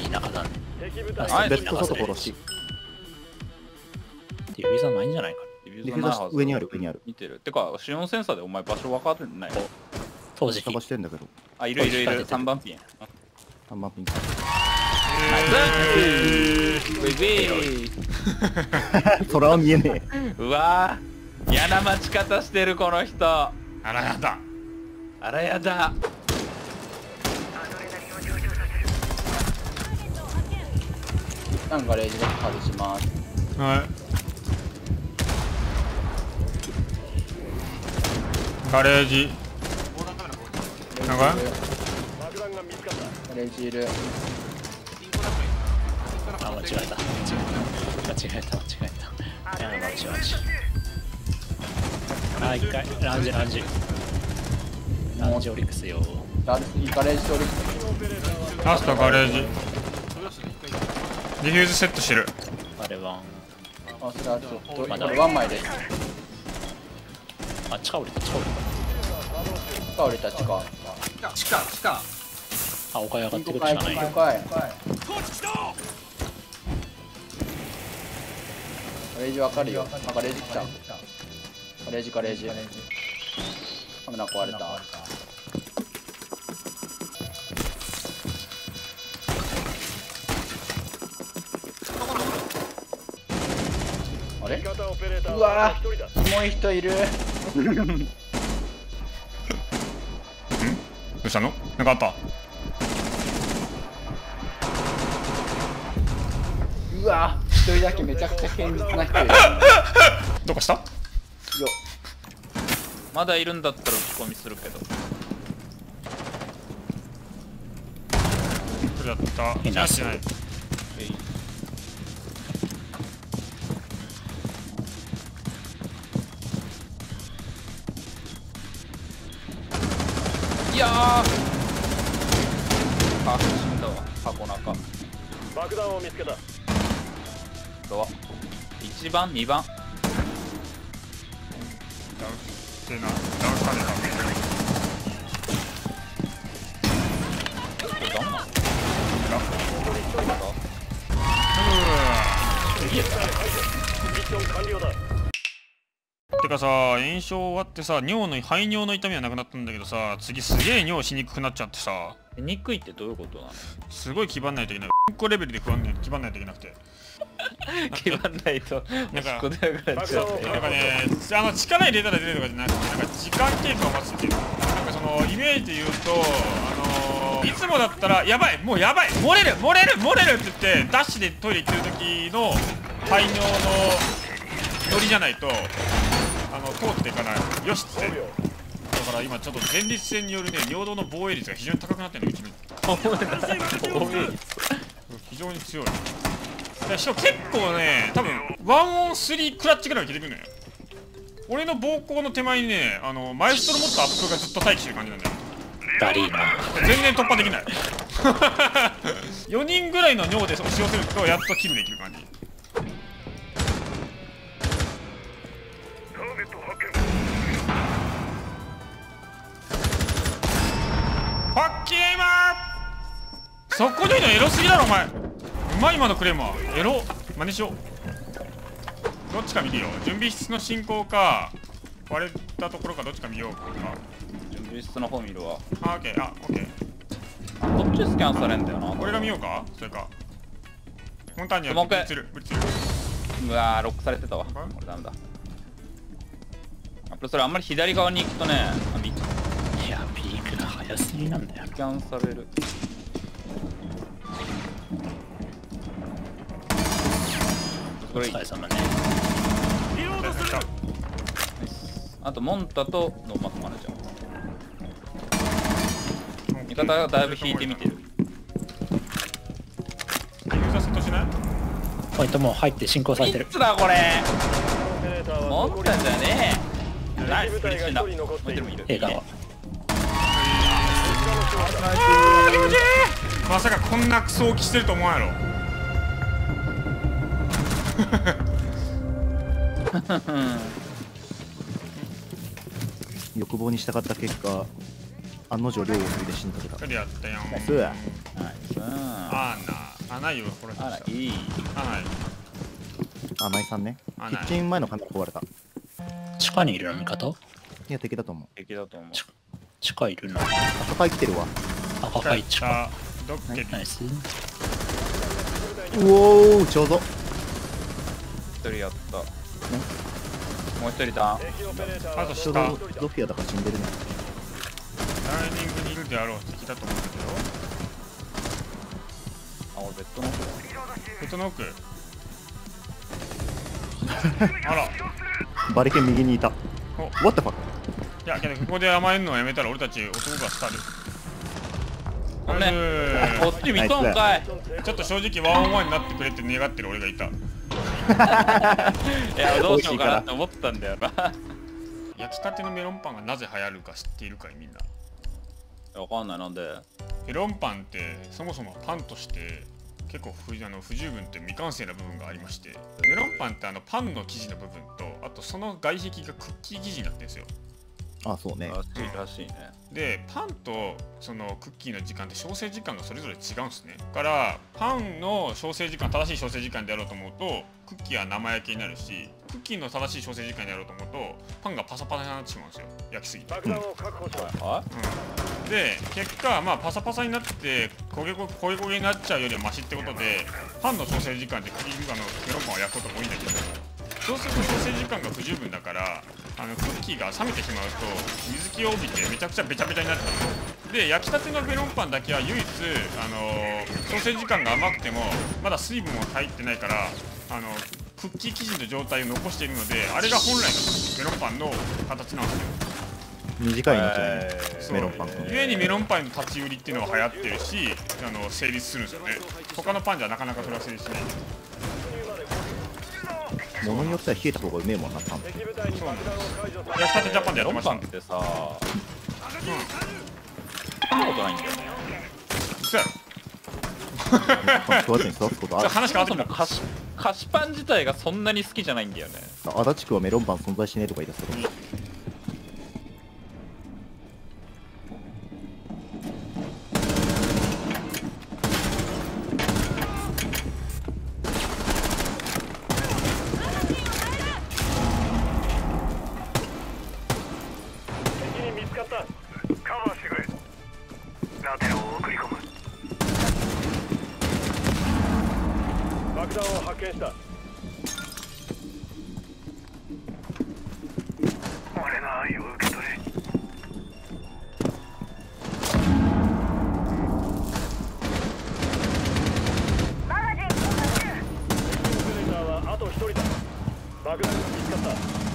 中だね。 あベッド外殺し。 ディフューザーないんじゃないかディディフューザー上にある、上にある。 見てる。てか、シオンセンサーでお前場所分かってない？ 当時。 探してんだけど。 あ、いるいるいる。3番ピン。 3番ピン。 ナイスウェイウェイ。 空は見えねうわー、嫌な待ち方してるこの人。 あらやだ。 あらやだ。なんかレージロック外します。 はい。ガレージ。なんかレージいる。 あ、間違えた。間違えた。いや、間違えた。あ、一回、ランジオリックスよ。 ガレージとオリックス。 ラストガレージ。ディフューズセットしてる。 あれは。 あ、それはちょっと、まだワンマイです。 あ、地下降りた。 地下降りた、地下。 あ、おかゆ上がってくるしかないよ。 ガレージわかるよ。あ、ガレージ来た。ガレージ。カメラ壊れた。あれ？うわぁ、キモい人いる。 どうしたの？なんかあった？ うわぁ、一人だけめちゃくちゃ堅実な人いる。 どうかした？ よ。まだいるんだったら打ち込みするけど。 それだった。 いなしない。 いやー、あ、死んだわ。箱中。 爆弾を見つけた。 どう？1番、2番。 ダウってな。ダウされた。 これダメなの？ ミッション完了だ。 てかさ、炎症終わってさ、肺尿の痛みはなくなったんだけどさ、次すげえ尿しにくくなっちゃってさ、 にくいってどういうことなの？ すごい気張んないといけない。うんこレベルで気張んないといけなくて。 気張んないとなんか、 こでなくなっちゃうね。 なんかね、力入れたら出るとかじゃなくて、なんか時間経過を待つっていう。なんかその、イメージで言うと、いつもだったら、やばい漏れるって言って、ダッシュでトイレ行ってる時の排尿のノリじゃないと、通っていかない。よしって。だから今ちょっと前立腺によるね、尿道の防衛率が非常に高くなってるの、うちに。非常に強い。しかも結構ね、多分ワンオン3クラッチぐらいは効いてくるのよ。俺の膀胱の手前にね、マエストロ持ったアップがずっと待機してる感じなんだよ。 ダリーな。 全然突破できない。4人ぐらいの尿で押し寄せるとやっとキルできる感じ。ファッキーエイマー、そこでいいのエロすぎだろお前。うまい今のクレーマーエロ。真似しよう。どっちか見るよ。準備室の進行か割れたところかどっちか見ようか。 準備室の方見るわ。 あ、オッケー。あ、オッケー。 こっちスキャンされんだよな。 俺が見ようか。それかモンターニャもう一回ブリツル。 うわー、ロックされてたわ。俺ダメだ。それあんまり左側に行くとね、 いや、ピークが早すぎなんだよ。 スキャンされる。 お疲れ様ね。 あとモンタとノーマックマネージャー。味方がだいぶ引いてみてる。 ユーザーセットしない？ ポイントもう入って進行されてる。 いつだこれ。 オペレーターはモンタじゃねえ。ナイス、 部隊が一フリッシュだ。 人残っている。 もう一人もいる。 映画は。 気持ちいい。まさかこんなクソ置きしてると思わんやろ。 欲望に従った結果、案の定量を振りで死んだけど。 クリアったよん。 ナイス。 ナイス。 あーな。 穴井を殺した。 あらいい。 穴井。 あ、ナイさんね。キあないッチン前のカメラ壊れた。い地下にいるの味方？ や、敵だと思う。 敵だと思う。 地下いるの？ 赤パイ来てるわ。 赤パイ地下。 ドッケビ。 ナイス。 うおー、ちょうど。 一人やった。もう一人だ。 敵オペレーターはあと下。 ちょうどゾフィアだから死んでるね。 ダイニングにいるであろう敵だと思うんだけど。 あ、俺ベッドの方だ。 ベッドの奥。あら。 バリケン右にいた。 お What the fuck? いやけどここで甘えんのをやめたら俺たち男がスタル。 ごめんナイこっち見とんかい。 スちょっと正直ワンオンワンになってくれって願ってる俺がいた。 いや、どうしようかなって思ってたんだよな。 焼きたてのメロンパンがなぜ流行るか知っているかいみんな。 わかんない、なんで。 メロンパンってそもそもパンとして結構不十分って未完成な部分がありまして、メロンパンってパンの生地の部分とあとその外壁がクッキー生地になってるんですよ。 あ、そうね。 らしいね。 でパンとそのクッキーの時間って焼成時間がそれぞれ違うんですね。だからパンの焼成時間、正しい焼成時間でやろうと思うとクッキーは生焼けになるし、クッキーの正しい焼成時間でやろうと思うとパンがパサパサになってしまうんですよ、焼きすぎて。 爆弾を確保しろ。 はで結果まあパサパサになって焦げ焦げになっちゃうよりはマシってことでパンの焼成時間でメロンパンを焼くことが多いんだけど、そうすると焼成時間が不十分だからクッキーが冷めてしまうと水気を帯びてめちゃくちゃベチャベチャになっちゃう。で焼きたてのメロンパンだけは唯一焼成時間が甘くてもまだ水分も入ってないからクッキー生地の状態を残しているので、あれが本来のメロンパンの形なんですよ。 短い命だね。 そうメロンパン。 ゆえにメロンパンの立ち売りっていうのは流行ってるし成立するんですよね。他のパンじゃなかなかそれは成立しない。 物によっては冷えた方がうめえもんな、パン。 敵部隊に爆弾を解除さ焼きたてジャパンでやってメロンパましたね。 ンってさ、食ったことないんだよね。 嘘やろ。 食わずに育つことある。 話変わってきた。 そもそも菓子パン自体がそんなに好きじゃないんだよね。 足立区はメロンパン存在しねえとか言い出すけど。 敵に見つかった。カバーしてくれ。ラテロを送り込む。爆弾を発見した。俺の愛を受け取れ。敵オペレーターはあと1人だ。爆弾が見つかった。